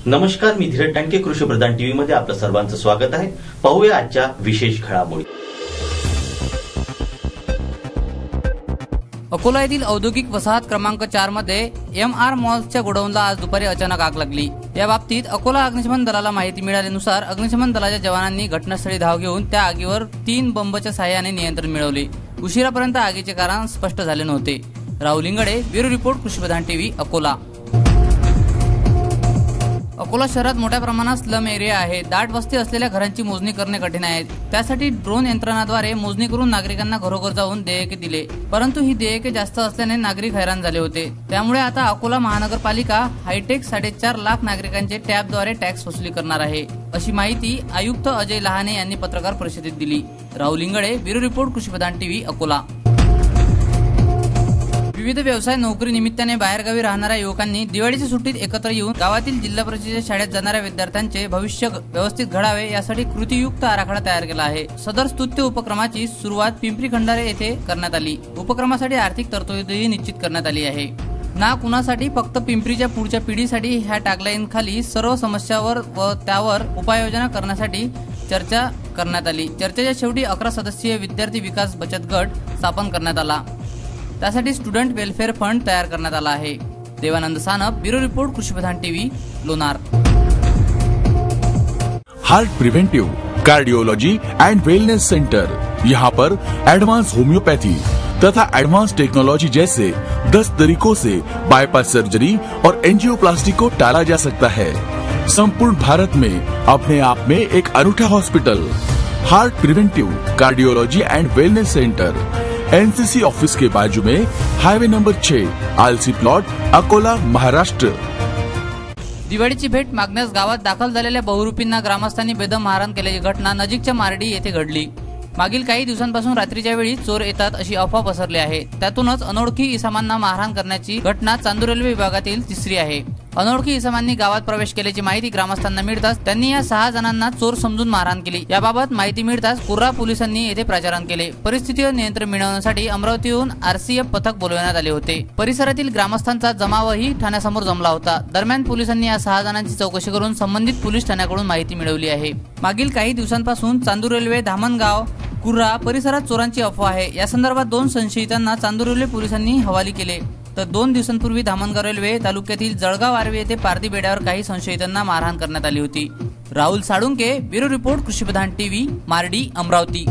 नमस्कार, मी धीरज टांके, कृषी प्रधान टीव्ही मध्ये आपलं सर्वांचं स्वागत आहे। पाहूया आजच्या विशेष घडामोडी। अकोला येथील औद्योगिक वसाहत क्रमांक 4 मध्ये MR मॉल्सच्या गोडाऊनला आज दुपारी अचानक आग लागली। या बाबतीत अकोला अग्निशमन दलाला माहिती मिळाल्यानुसार अग्निशमन दलाच्या जवानांनी घटनास्थळी धाव घेऊन त्या आगीवर 3 बंबच्या सहाय्याने नियंत्रण मिळवले। उशिरापर्यंत आगीचे कारण स्पष्ट झाले नव्हते। Rahul Ingade, bureau report, Krushi Pradhan TV, Akola. Akola शहरात मोठ्या प्रमाणात स्लम एरिया आहे। दाट वस्ती असलेल्या घरांची मोजणी करणे कठीण आहे। त्यासाठी ड्रोन यंत्रणाद्वारे मोजणी करून नागरिकांना घरोघर जाऊन देयके दिले, परंतु ही देयके जास्त असल्याने नागरिक हैराण झाले होते। त्यामुळे आता अकोला महानगरपालिका हायटेक 4.5 लाख नागरिकांचे टॅबद्वारे टॅक्स वसुली करणार आहे, अशी माहिती आयुक्त अजय लहाने यांनी पत्रकार परिषदेत दिली। Rahul Ingade, bureau report, Krushi Pradhan TV, Akola. विविध व्यवसाय नोकरी निमित्ताने बाहेरगावी राहणाऱ्या युवकांनी दिवाळीच्या सुट्टीत एकत्र येऊन गावातील जिल्हा परिषदेच्या शाळेत जाणाऱ्या विद्यार्थ्यांचे भविष्य व्यवस्थित घडावे यासाठी कृतीयुक्त आराखडा तयार केला आहे। सदर स्तुत्य उपक्रमाची सुरुवात पिंपरी खंडारे येथे करण्यात आली। उपक्रमासाठी आर्थिक तरतुदीही निश्चित करण्यात आली आहे। ना कुणासाठी, फक्त पिंपरीच्या पुढच्या पिढीसाठी ह्या टॅगलाईन खाली सर्व समस्यावर व त्यावर उपाययोजना करण्यासाठी चर्चा करण्यात आली। चर्चेच्या शेवटी 11 सदस्यीय विद्यार्थी विकास बचत गट स्थापन करण्यात आला। त्यासाठी स्टुडंट वेलफेअर फंड तयार करण्यात आला आहे। Devanand Sanap, bureau report, Krushi Pradhan TV, Lonar. Heart preventive, cardiology and wellness centre. यहाँ पर एडवांस होम्योपैथी तथा एडवांस टेक्नोलॉजी जैसे 10 तरीकों से बाईपास सर्जरी और एंजियोप्लास्टी को टाला जा सकता है। संपूर्ण भारत में अपने आप में एक अनूठा hospital. Heart preventive, cardiology and wellness centre, NCC office के बाजू में, हाईवे नंबर 6, आलसी प्लॉट, अकोला, महाराष्ट्र। दिवाळीची भेट मागण्यास गावात दाखल झालेल्या बहुरूपींना ग्रामस्थांनी बेदम मारहाण केल्याची घटना नजीकच्या मार्डी येथे घडली। मागील काही दिवसांपासून रात्रीच्या वेळी चोर येतात अशी अफवा पसरली आहे। त्यातूनच अनोळखी इसमांना मारहाण करण्याची घटना चांदूर रेल्वे विभागातील तिसरी आहे। अनोळखी इसमांनी गावात प्रवेश केल्याची माहिती ग्रामस्थांना मिळताच त्यांनी या 6 जणांना चोर समजून मारहाण केली। याबाबत माहिती मिळताच कुर्रा पोलिसांनी येथे प्रचारण केले। परिस्थितीवर नियंत्रण मिळवण्यासाठी अमरावतीहून RCF पथक बोलवण्यात आले होते। परिसरातील ग्रामस्थांचा जमावही ठाण्यासमोर जमला होता। दरम्यान पोलिसांनी या 6 जणांची चौकशी करून संबंधित पोलीस ठाण्याकडून माहिती मिळवली आहे। मागील काही दिवसांपासून चांदूर रेल्वे, धामणगाव, कुर्रा परिसरात चोरांची अफवा आहे। या संदर्भात 2 संशयितांना चांदूर रेल्वे पोलिसांनी हवाली केले, तर 2 दिवसांपूर्वी धामणगाव रेल्वे तालुक्यातील जळगाव आर्वी येथे पारधी बेड्यावर काही संशयितांना मारहाण करण्यात आली होती। Rahul Salunke, bureau report, Krushi Pradhan TV, Mardi, Amravati.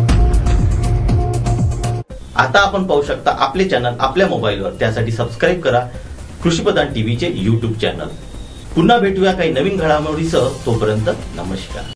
आता आपण पाहू शकता आपले चॅनल आपल्या मोबाईलवर। त्यासाठी सबस्क्राईब करा कृषी प्रधान टीव्हीचे YouTube चॅनल। पुन्हा भेटूया काही नवीन घडामोडीसह। तोपर्यंत नमस्कार।